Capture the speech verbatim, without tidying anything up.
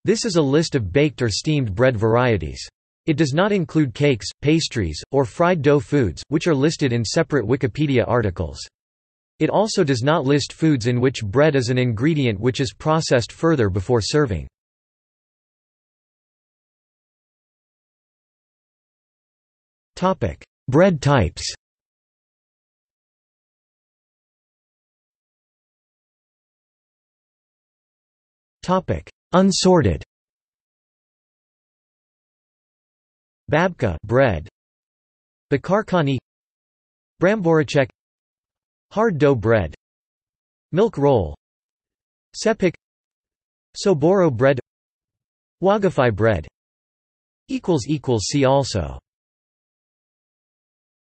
This is a list of baked or steamed bread varieties. It does not include cakes, pastries, or fried dough foods, which are listed in separate Wikipedia articles. It also does not list foods in which bread is an ingredient which is processed further before serving. Bread types. Unsorted. Babka bread, Bakarkani, Bramboracek, hard dough bread, milk roll, Sepik, Soboro bread, Wagafai bread. See also